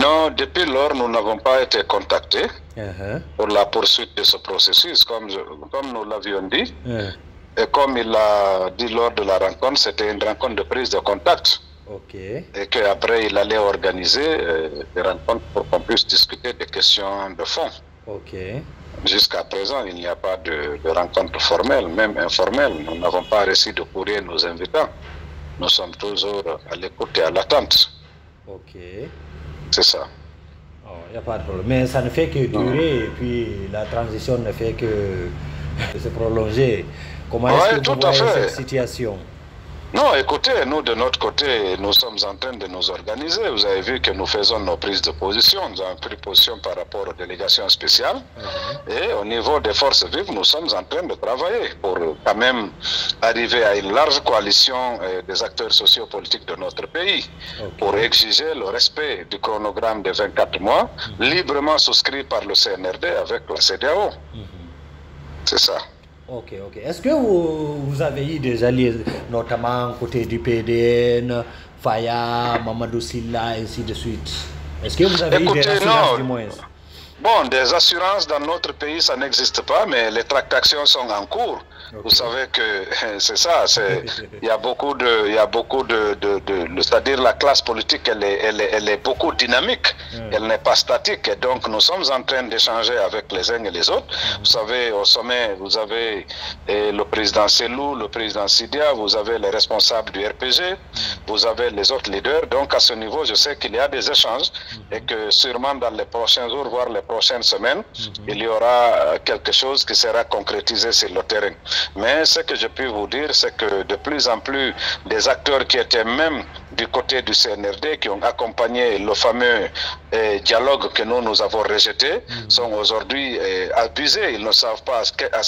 Non, depuis lors, nous n'avons pas été contactés pour la poursuite de ce processus, comme nous l'avions dit. Et comme il a dit lors de la rencontre, c'était une rencontre de prise de contact. Et qu'après, il allait organiser des rencontres pour qu'on puisse discuter des questions de fond. Jusqu'à présent, il n'y a pas de rencontre formelle, même informelle. Nous n'avons pas reçu de courrier nous invitant. Nous sommes toujours à l'écoute et à l'attente. C'est ça. Il n'y a pas de problème. Mais ça ne fait que durer et puis la transition ne fait que se prolonger. Comment est-ce que vous voyez cette situation? Non, écoutez, nous de notre côté, nous sommes en train de nous organiser. Vous avez vu que nous faisons nos prises de position. Nous avons pris position par rapport aux délégations spéciales. Et au niveau des forces vives, nous sommes en train de travailler pour quand même arriver à une large coalition des acteurs sociopolitiques de notre pays pour exiger le respect du chronogramme de 24 mois, librement souscrit par le CNRD avec la CEDEAO. C'est ça. Est-ce que vous avez eu des alliés, notamment côté du PDN, Faya, Mamadou Silla, ainsi de suite? Est-ce que vous avez eu des assurances du moins? Bon, des assurances dans notre pays, ça n'existe pas, mais les tractations sont en cours. Vous savez que c'est ça, il y a beaucoup c'est-à-dire la classe politique, elle est beaucoup dynamique, elle n'est pas statique. Et donc nous sommes en train d'échanger avec les uns et les autres. Vous savez, au sommet, vous avez le président Selou, le président Sidia, vous avez les responsables du RPG, vous avez les autres leaders. Donc à ce niveau, je sais qu'il y a des échanges et que sûrement dans les prochains jours, voire les prochaines semaines, il y aura quelque chose qui sera concrétisé sur le terrain. Mais ce que je peux vous dire, c'est que de plus en plus des acteurs qui étaient même du côté du CNRD, qui ont accompagné le fameux dialogue que nous avons rejeté, sont aujourd'hui abusés. Ils ne savent pas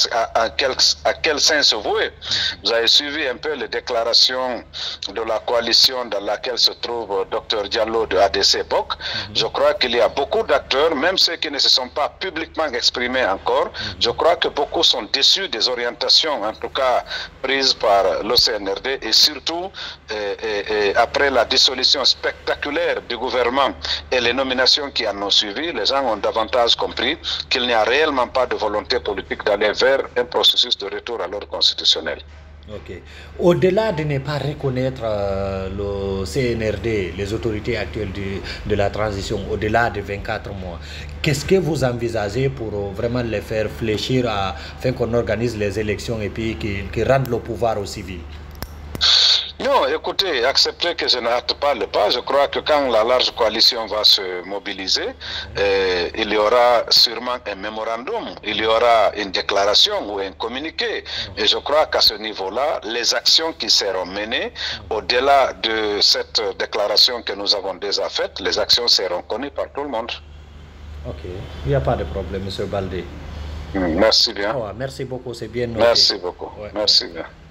à quel sens se vouer. Vous avez suivi un peu les déclarations de la coalition dans laquelle se trouve Dr Diallo de ADC BOC. Je crois qu'il y a beaucoup d'acteurs, même ceux qui ne se sont pas publiquement exprimés encore. Je crois que beaucoup sont déçus des orientations, en tout cas prises par le CNRD, et surtout après la dissolution spectaculaire du gouvernement et les nominations qui en ont suivi, les gens ont davantage compris qu'il n'y a réellement pas de volonté politique d'aller vers un processus de retour à l'ordre constitutionnel. Au-delà de ne pas reconnaître le CNRD, les autorités actuelles de la transition, au-delà de 24 mois, qu'est-ce que vous envisagez pour vraiment les faire fléchir afin qu'on organise les élections et puis qu'ils rendent le pouvoir aux civils? Non, écoutez, acceptez que je n'hâte pas le pas. Je crois que quand la large coalition va se mobiliser, il y aura sûrement un mémorandum, il y aura une déclaration ou un communiqué. Et je crois qu'à ce niveau-là, les actions qui seront menées, au-delà de cette déclaration que nous avons déjà faite, les actions seront connues par tout le monde. Il n'y a pas de problème, M. Baldé. Merci bien. Merci beaucoup, c'est bien noté. Merci beaucoup. Merci bien.